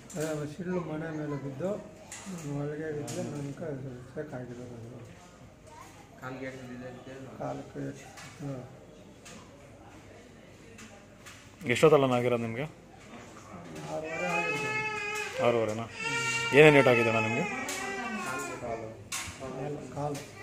ಸಿಳ್ಳು ಮನೆ ಮೇಲೆ ಬಿದ್ದು ಒಳಗೆ ಬಿದ್ದು ನನಗೆ ಸಾಕಾಗಿರೋದು ಕಾಲಕ್ಕೆ ಎಷ್ಟೊತ್ತಲ್ಲ ಆಗಿರೋದು ನಿಮಗೆ? 6:30 ಆಗಿರ್ಬೋದು. 6:30ನಾ? ಏನೇನು ಏಟ್ ಆಗಿದ್ದಣ್ಣ ನಿಮಗೆ? ಕಾಲು